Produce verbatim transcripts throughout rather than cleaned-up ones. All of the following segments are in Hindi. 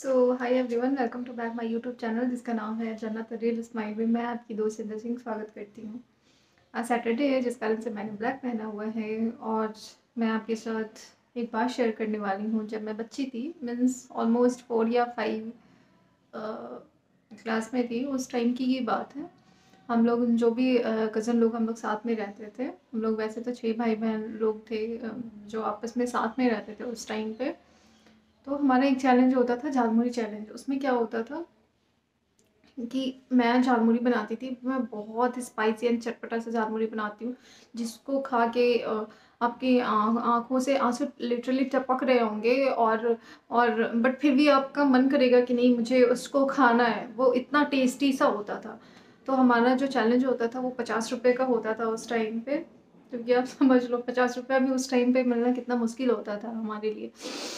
So hi everyone, welcome to back my YouTube channel जिसका नाम है जन्नत रियल स्माइल में। मैं आपकी दोस्त इंदर सिंह स्वागत करती हूँ। आज सैटरडे है जिस कारण से मैंने ब्लैक पहना हुआ है और मैं आपके साथ एक बात शेयर करने वाली हूँ। जब मैं बच्ची थी, मीन्स ऑलमोस्ट फोर या फाइव क्लास में थी, उस टाइम की ये बात है। हम लोग जो भी कज़न लोग हम लोग साथ में रहते थे, हम लोग वैसे तो छः भाई बहन लोग थे अ, जो आपस में साथ में रहते थे उस टाइम पे। तो हमारा एक चैलेंज होता था, झालमुड़ी चैलेंज। उसमें क्या होता था कि मैं झालमुड़ी बनाती थी। मैं बहुत स्पाइसी एंड चटपटा सा झालमुड़ी बनाती हूँ, जिसको खा के अ, आपकी आँखों से आंसू लिटरली टपक रहे होंगे। और और बट फिर भी आपका मन करेगा कि नहीं, मुझे उसको खाना है। वो इतना टेस्टी सा होता था। तो हमारा जो चैलेंज होता था वो पचास रुपये का होता था उस टाइम पे। क्योंकि आप समझ लो, पचास रुपया भी उस टाइम पे मिलना कितना मुश्किल होता था हमारे लिए।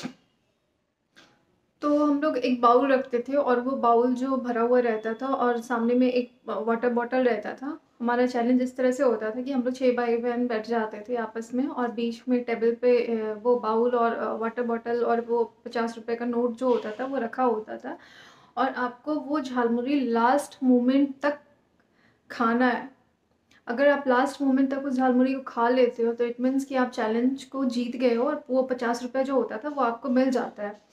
तो हम लोग एक बाउल रखते थे और वो बाउल जो भरा हुआ रहता था और सामने में एक वाटर बॉटल रहता था। हमारा चैलेंज इस तरह से होता था कि हम लोग छः भाई बहन बैठ जाते थे आपस में, और बीच में टेबल पे अ, वो बाउल और अ, वाटर बॉटल और वो पचास रुपए का नोट जो होता था वो रखा होता था। और आपको वो झालमुड़ी लास्ट मोमेंट तक खाना है। अगर आप लास्ट मोमेंट तक उस झालमुड़ी को खा लेते हो तो इट मीन्स कि आप चैलेंज को जीत गए हो और वो पचास रुपये जो होता था वो आपको मिल जाता है।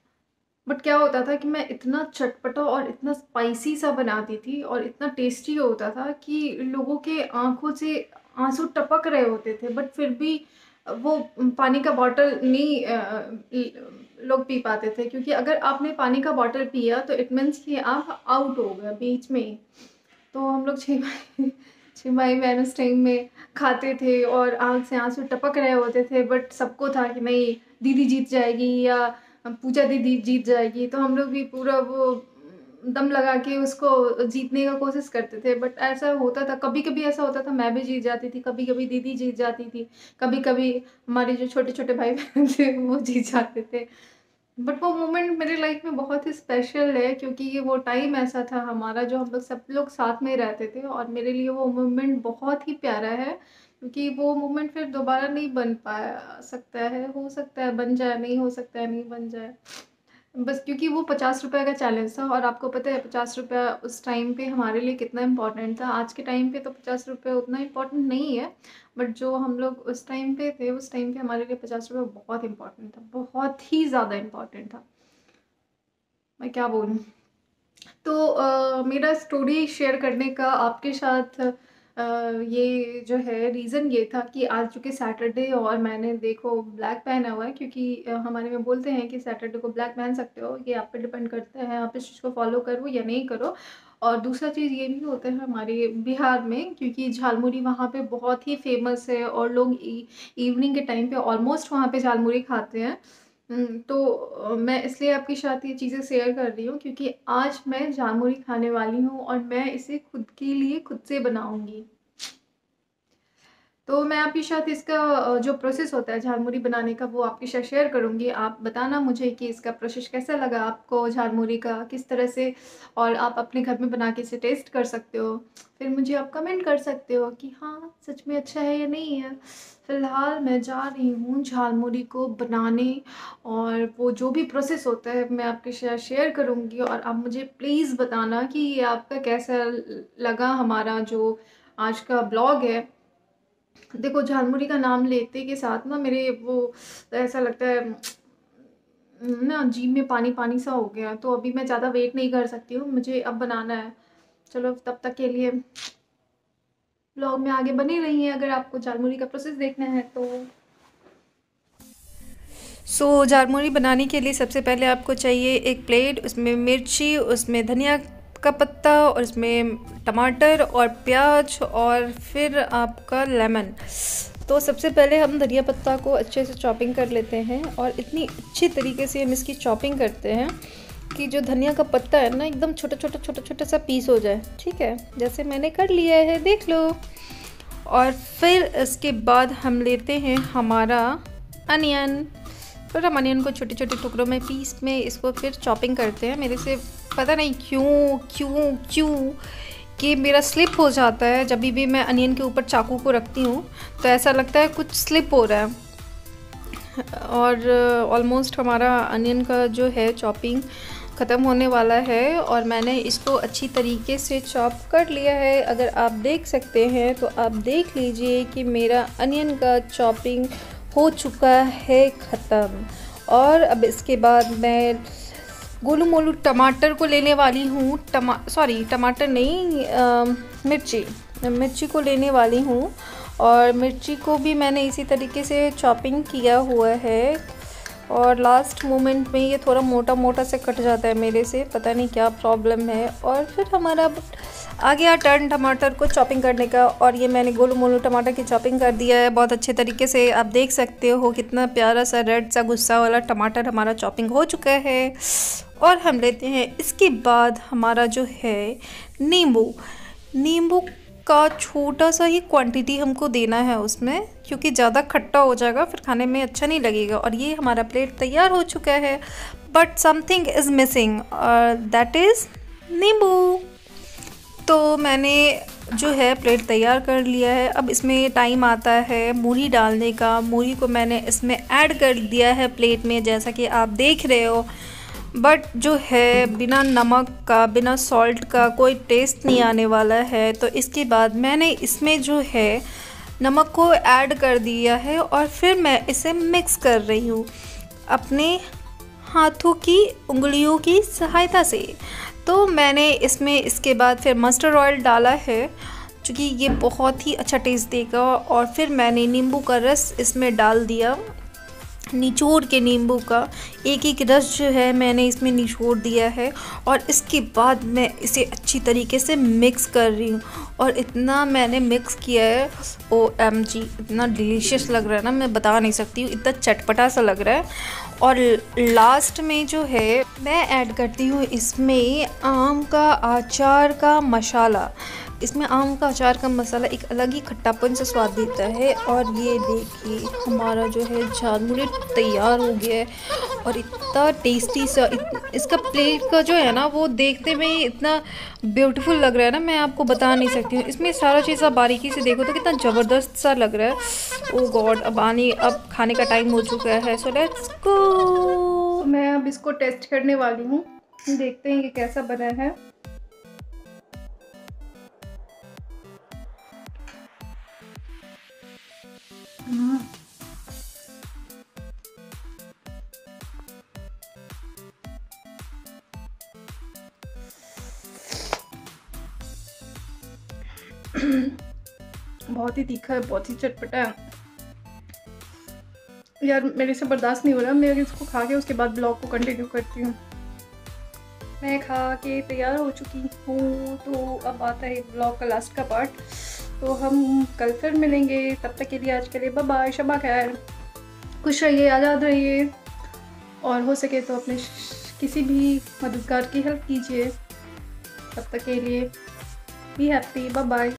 बट क्या होता था कि मैं इतना चटपटा और इतना स्पाइसी सा बनाती थी और इतना टेस्टी होता था कि लोगों के आंखों से आंसू टपक रहे होते थे। बट फिर भी वो पानी का बॉटल नहीं अ, लोग पी पाते थे, क्योंकि अगर आपने पानी का बॉटल पिया तो इट मीन्स कि आप आउट हो गए बीच में ही। तो हम लोग छः भाई छः भाई बहन उस टाइम में खाते थे और आँख से आंसू टपक रहे होते थे। बट सबको था कि नहीं, दीदी जीत जाएगी या पूजा दीदी जीत जाएगी। तो हम लोग भी पूरा वो दम लगा के उसको जीतने का कोशिश करते थे। बट ऐसा होता था, कभी कभी ऐसा होता था मैं भी जीत जाती थी, कभी कभी दीदी जीत जाती थी, कभी कभी हमारे जो छोटे छोटे भाई बहन थे वो जीत जाते थे। बट वो मोमेंट मेरी लाइफ में बहुत ही स्पेशल है, क्योंकि ये वो टाइम ऐसा था हमारा जो हम लोग सब लोग साथ में रहते थे। और मेरे लिए वो मोमेंट बहुत ही प्यारा है, क्योंकि वो मोमेंट फिर दोबारा नहीं बन पाया सकता है। हो सकता है बन जाए, नहीं हो सकता है नहीं बन जाए। बस क्योंकि वो पचास रुपये का चैलेंज था और आपको पता है पचास रुपया उस टाइम पे हमारे लिए कितना इम्पोर्टेंट था। आज के टाइम पे तो पचास रुपये उतना इम्पोर्टेंट नहीं है, बट जो हम लोग उस टाइम पे थे, उस टाइम पे हमारे लिए पचास रुपये बहुत इम्पोर्टेंट था, बहुत ही ज़्यादा इम्पोर्टेंट था। मैं क्या बोलूँ। तो अ, मेरा स्टोरी शेयर करने का आपके साथ अ, ये जो है रीज़न ये था कि आज चूँकि सैटरडे और मैंने देखो ब्लैक पहना हुआ है, क्योंकि अ, हमारे में बोलते हैं कि सैटरडे को ब्लैक पहन सकते हो। ये आप पे डिपेंड करता है, आप इस चीज़ को फॉलो करो या नहीं करो। और दूसरा चीज़ ये भी होता है हमारे बिहार में, क्योंकि झालमुड़ी वहाँ पे बहुत ही फेमस है और लोग इवनिंग के टाइम पे ऑलमोस्ट वहाँ पे झालमुड़ी खाते हैं। हुँ, तो अ, मैं इसलिए आपके साथ ये चीज़ें शेयर कर रही हूँ, क्योंकि आज मैं झालमुड़ी खाने वाली हूँ और मैं इसे खुद के लिए खुद से बनाऊँगी। तो मैं आपके साथ इसका अ, जो प्रोसेस होता है झालमुड़ी बनाने का वो आपके साथ शेयर करूँगी। आप बताना मुझे कि इसका प्रोसेस कैसा लगा आपको, झालमुड़ी का किस तरह से, और आप अपने घर में बना के इसे टेस्ट कर सकते हो। फिर मुझे आप कमेंट कर सकते हो कि हाँ, सच में अच्छा है या नहीं है। फ़िलहाल मैं जा रही हूँ झालमुड़ी को बनाने, और वो जो भी प्रोसेस होता है मैं आपके साथ शेयर करूँगी। और आप मुझे प्लीज़ बताना कि ये आपका कैसा ल लगा हमारा जो आज का ब्लॉग है। देखो, झालमुड़ी का नाम लेते के साथ ना मेरे वो ऐसा लगता है ना, जीभ में पानी पानी सा हो गया। तो अभी मैं ज़्यादा वेट नहीं कर सकती हूँ, मुझे अब बनाना है। चलो, तब तक के लिए ब्लॉग में आगे बने रहिए अगर आपको झालमुड़ी का प्रोसेस देखना है तो। सो so, झालमुड़ी बनाने के लिए सबसे पहले आपको चाहिए एक प्लेट, उसमें मिर्ची, उसमें धनिया का पत्ता, और उसमें टमाटर और प्याज, और फिर आपका लेमन। तो सबसे पहले हम धनिया पत्ता को अच्छे से चॉपिंग कर लेते हैं, और इतनी अच्छी तरीके से हम इसकी चॉपिंग करते हैं कि जो धनिया का पत्ता है ना, एकदम छोटा छोटा छोटा छोटा सा पीस हो जाए। ठीक है, जैसे मैंने कर लिया है, देख लो। और फिर इसके बाद हम लेते हैं हमारा अनियन। फिर हम अनियन को छोटे छोटे टुकड़ों में पीस में इसको फिर चॉपिंग करते हैं। मेरे से पता नहीं क्यों क्यों क्यों कि मेरा स्लिप हो जाता है। जब भी मैं अनियन के ऊपर चाकू को रखती हूँ तो ऐसा लगता है कुछ स्लिप हो रहा है। और ऑलमोस्ट हमारा अनियन का जो है चॉपिंग ख़त्म होने वाला है और मैंने इसको अच्छी तरीके से चॉप कर लिया है। अगर आप देख सकते हैं तो आप देख लीजिए कि मेरा अनियन का चॉपिंग हो चुका है ख़त्म। और अब इसके बाद मैं गोलू मोलू टमाटर को लेने वाली हूँ। टमा सॉरी टमाटर नहीं, आ, मिर्ची मिर्ची को लेने वाली हूँ। और मिर्ची को भी मैंने इसी तरीके से चॉपिंग किया हुआ है। और लास्ट मोमेंट में ये थोड़ा मोटा मोटा से कट जाता है मेरे से, पता नहीं क्या प्रॉब्लम है। और फिर हमारा आ गया टर्न टमाटर को चॉपिंग करने का। और ये मैंने गोलू मोलू टमाटर की चॉपिंग कर दिया है बहुत अच्छे तरीके से। आप देख सकते हो कितना प्यारा सा रेड सा गुस्सा वाला टमाटर हमारा चॉपिंग हो चुका है। और हम लेते हैं इसके बाद हमारा जो है नींबू नींबू का छोटा सा ही क्वांटिटी हमको देना है उसमें, क्योंकि ज़्यादा खट्टा हो जाएगा फिर खाने में अच्छा नहीं लगेगा। और ये हमारा प्लेट तैयार हो चुका है, बट समथिंग इज़ मिसिंग और दैट इज़ नींबू। तो मैंने जो है प्लेट तैयार कर लिया है। अब इसमें टाइम आता है मूढ़ी डालने का। मूढ़ी को मैंने इसमें ऐड कर दिया है प्लेट में, जैसा कि आप देख रहे हो। बट जो है बिना नमक का, बिना सॉल्ट का कोई टेस्ट नहीं आने वाला है। तो इसके बाद मैंने इसमें जो है नमक को ऐड कर दिया है और फिर मैं इसे मिक्स कर रही हूँ अपने हाथों की उंगलियों की सहायता से। तो मैंने इसमें इसके बाद फिर मस्टर्ड ऑयल डाला है, क्योंकि ये बहुत ही अच्छा टेस्ट देगा। और फिर मैंने नींबू का रस इसमें डाल दिया, निचोड़ के नींबू का एक एक रस जो है मैंने इसमें निचोड़ दिया है। और इसके बाद मैं इसे अच्छी तरीके से मिक्स कर रही हूँ। और इतना मैंने मिक्स किया है, ओ एम जी इतना डिलीशियस लग रहा है ना, मैं बता नहीं सकती हूँ, इतना चटपटा सा लग रहा है। और लास्ट में जो है मैं ऐड करती हूँ इसमें आम का अचार का मसाला। इसमें आम का अचार का मसाला एक अलग ही खट्टापन से स्वाद देता है। और ये देखिए हमारा जो है झालमुड़ी तैयार हो गया है और इतना टेस्टी सा इत, इसका प्लेट का जो है ना वो देखने में इतना ब्यूटीफुल लग रहा है ना, मैं आपको बता नहीं सकती हूँ। इसमें सारा चीज़ आप बारीकी से देखो तो कितना ज़बरदस्त सा लग रहा है। ओ गॉड, अब आने अब खाने का टाइम हो चुका है, सो लेट्स गो। मैं अब इसको टेस्ट करने वाली हूँ, देखते हैं ये कैसा बना है। बहुत ही तीखा है, बहुत ही चटपटा है यार, मेरे से बर्दाश्त नहीं हो रहा। मैं इसको खा के उसके बाद ब्लॉग को कंटिन्यू करती हूँ। मैं खा के तैयार हो चुकी हूँ, तो अब आता है ब्लॉग का लास्ट का पार्ट। तो हम कल फिर मिलेंगे, तब तक के लिए आज के लिए बाय बाय, शबा खैर, खुश रहिए, आज़ाद रहिए। और हो सके तो अपने किसी भी मददगार की हेल्प कीजिए। तब तक के लिए बी हैप्पी, बाय बाय।